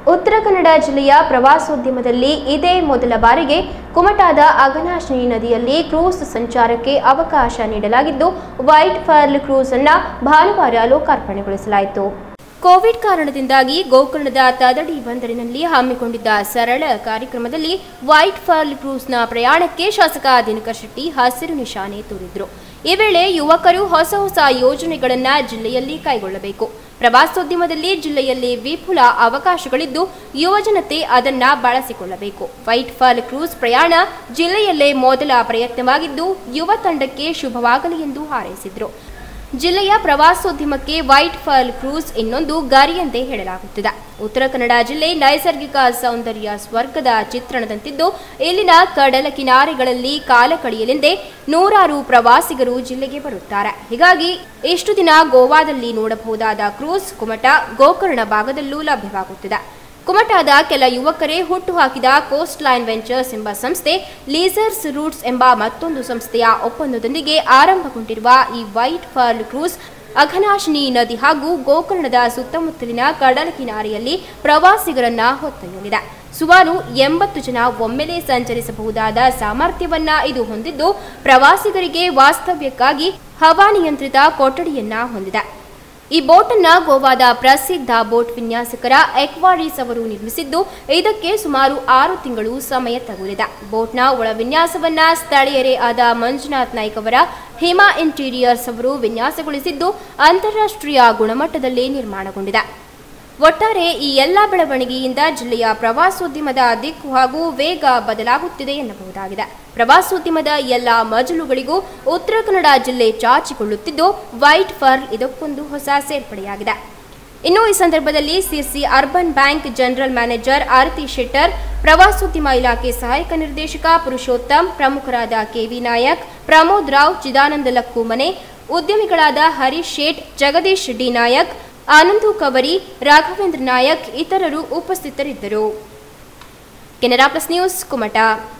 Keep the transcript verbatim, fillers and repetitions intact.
ಉತ್ತರ ಕನ್ನಡ ಜಿಲ್ಲೆಯ ಪ್ರವಾಸೋದ್ಯಮದಲ್ಲಿ ಇದೇ ಮೊದಲ ಬಾರಿಗೆ ಕುಮಟಾದ ಅಘನಾಶಿನಿ ನದಿಯಲ್ಲಿ ಕ್ರೂಸ್ ಸಂಚಾರಕ್ಕೆ ಅವಕಾಶ ನೀಡಲಾಗಿದ್ದು ವೈಟ್ ಪರ್ಲ್ ಕ್ರೂಸ್ ಅನ್ನು ಭಾನುವಾರ ಲೋಕಾರ್ಪಣೆಗೊಳಿಸಲಾಯಿತು. ಕೋವಿಡ್ ಕಾರಣದಿಂದಾಗಿ ಗೋಕರ್ಣದ ತದಡಿ ಬಂದರಿನಲ್ಲಿ ಹಮ್ಮಿಕೊಂಡಿದ್ದ ಸರಳ ಕಾರ್ಯಕ್ರಮದಲ್ಲಿ ವೈಟ್ ಪರ್ಲ್ ಕ್ರೂಸ್ನ ಪ್ರಯಾಣಕ್ಕೆ ಶಾಸಕ ದಿನಕರ್ ಶೆಟ್ಟಿ ಹಸಿರು ನಿಶಾನೆ ತೋರಿದ್ರು. ಈ ವೇಳೆ ಯುವಕರು ಹೊಸ ಹೊಸ ಯೋಜನೆಗಳನ್ನು ಜಿಲ್ಲೆಯಲ್ಲಿ ಕೈಗೊಳ್ಳಬೇಕು. ಪ್ರವಾಸೋದ್ಯಮದಲ್ಲಿ ಜಿಲ್ಲೆಯಲ್ಲಿ ವಿಪುಲ ಅವಕಾಶಗಳಿದ್ದು ಯುವಜನತೆ ಅದನ್ನ ಬಳಸಿಕೊಳ್ಳಬೇಕು. ವೈಟ್ ಪರ್ಲ್ ಕ್ರೂಸ್ ಪ್ರಯಾಣ ಜಿಲ್ಲೆಯಲ್ಲೇ ಮೊದಲ ಪ್ರಯತ್ನವಾಗಿದ್ದು ಯುವ ತಂಡಕ್ಕೆ ಶುಭವಾಗಲಿ ಎಂದು ಹಾರೈಸಿದರು. ಜಿಲ್ಲೆಯ ಪ್ರವಾಸೋದ್ಯಮಕ್ಕೆ ವೈಟ್ ಪರ್ಲ್ ಕ್ರೂಸ್ ಇನ್ನೊಂದು ಗರಿಯಂತೆ ಹೇಳಲಾಗುತ್ತಿದೆ. ಉತ್ತರ ಕನ್ನಡ ಜಿಲ್ಲೆ ನೈಸರ್ಗಿಕ ಸೌಂದರ್ಯ ಸ್ವರ್ಗದ ಚಿತ್ರಣದಂತಿದ್ದು ಇಲ್ಲಿನ ಕಡಲ ಕಿನಾರೆಗಳಲ್ಲಿ ಕಾಲ ಕಳೆಯಲೆಂದೇ ನೂರಾರು ಪ್ರವಾಸಿಗರು ಜಿಲ್ಲೆಗೆ ಬರುತ್ತಾರೆ. ಹೀಗಾಗಿ ಇಷ್ಟು ದಿನ ಗೋವಾದಲ್ಲಿ ನೋಡಬಹುದಾದ ಕ್ರೂಸ್ ಕುಮಟಾ ಗೋಕರ್ಣ ಭಾಗದಲ್ಲೂ ಲಭ್ಯವಾಗುತ್ತಿದೆ. ಕುಮಟಾದ ಕೆಲ ಯುವಕರೇ ಹುಟ್ಟುಹಾಕಿದ ಕೋಸ್ಟ್ ಲೈನ್ ವೆಂಚರ್ಸ್ ಎಂಬ ಸಂಸ್ಥೆ ಲೀಸರ್ಸ್ ರೂಟ್ಸ್ ಎಂಬ ಮತ್ತೊಂದು ಸಂಸ್ಥೆಯ ಒಪ್ಪಂದದೊಂದಿಗೆ ಆರಂಭಗೊಂಡಿರುವ ಈ ವೈಟ್ ಪರ್ಲ್ ಕ್ರೂಸ್ ಅಘನಾಶಿನಿ ನದಿ ಹಾಗೂ ಗೋಕರ್ಣದ ಸುತ್ತಮುತ್ತಲಿನ ಕಡಲ ಕಿನಾರೆಯಲ್ಲಿ ಪ್ರವಾಸಿಗರನ್ನ ಹೊತ್ತೊಯ್ಯಲಿದೆ. ಸುಮಾರು ಎಂಬತ್ತು ಜನ ಒಮ್ಮೆಲೆ ಸಂಚರಿಸಬಹುದಾದ ಸಾಮರ್ಥ್ಯವನ್ನ ಇದು ಹೊಂದಿದ್ದು ಪ್ರವಾಸಿಗರಿಗೆ ವಾಸ್ತವ್ಯಕ್ಕಾಗಿ ಹವಾನಿಯಂತ್ರಿತ ಕೊಠಡಿಯನ್ನ ಹೊಂದಿದೆ. ಈ ಬೋಟ್ ಅನ್ನ ಗೋವಾದ ಪ್ರಸಿದ್ಧ ಬೋಟ್ ವಿನ್ಯಾಸಕರ ಎಕ್ವಾರಿಸ್ ಅವರು ನಿರ್ಮಿಸಿದ್ದು ಇದಕ್ಕೆ ಸುಮಾರು ಆರು ತಿಂಗಳು ಸಮಯ ತಗುಲಿದೆ. ಬೋಟ್ನ ಒಳ ವಿನ್ಯಾಸವನ್ನ ಸ್ಥಳೀಯರೇ ಆದ ಮಂಜುನಾಥ್ ನಾಯ್ಕ್ ಅವರ ಹಿಮಾ ಇಂಟೀರಿಯರ್ಸ್ ಅವರು ವಿನ್ಯಾಸಗೊಳಿಸಿದ್ದು ಅಂತಾರಾಷ್ಟ್ರೀಯ ಗುಣಮಟ್ಟದಲ್ಲಿ ನಿರ್ಮಾಣಗೊಂಡಿದೆ. ಒಟ್ಟಾರೆ ಈ ಎಲ್ಲ ಬೆಳವಣಿಗೆಯಿಂದ ಜಿಲ್ಲೆಯ ಪ್ರವಾಸೋದ್ಯಮದ ದಿಕ್ಕು ಹಾಗೂ ವೇಗ ಬದಲಾಗುತ್ತಿದೆ ಎನ್ನಬಹುದಾಗಿದೆ. ಪ್ರವಾಸೋದ್ಯಮದ ಎಲ್ಲ ಮಜಲುಗಳಿಗೂ ಉತ್ತರ ಕನ್ನಡ ಜಿಲ್ಲೆ ಚಾಚಿಕೊಳ್ಳುತ್ತಿದ್ದು ವೈಟ್ ಪರ್ಲ್ ಇದಕ್ಕೊಂದು ಹೊಸ ಸೇರ್ಪಡೆಯಾಗಿದೆ. ಇನ್ನು ಈ ಸಂದರ್ಭದಲ್ಲಿ Sirsi urban bank general manager Arathi Shettar, ಪ್ರವಾಸೋದ್ಯಮ ಇಲಾಖೆ ಸಹಾಯಕ ನಿರ್ದೇಶಕ ಪುರುಷೋತ್ತಮ್, ಪ್ರಮುಖರಾದ ಕೆವಿ ನಾಯಕ್, ಪ್ರಮೋದ್ ರಾವ್, ಚಿದಾನಂದ ಲಕ್ಕುಮನೆ, ಉದ್ಯಮಿಗಳಾದ ಹರೀಶ್ ಶೇಟ್, ಜಗದೀಶ್ ಡಿ ನಾಯಕ್, ಆನಂದು ಕವರಿ, ರಾಘವೇಂದ್ರ ನಾಯಕ್ ಇತರರು ಉಪಸ್ಥಿತರಿದ್ದರು. Canara plus news Kumta.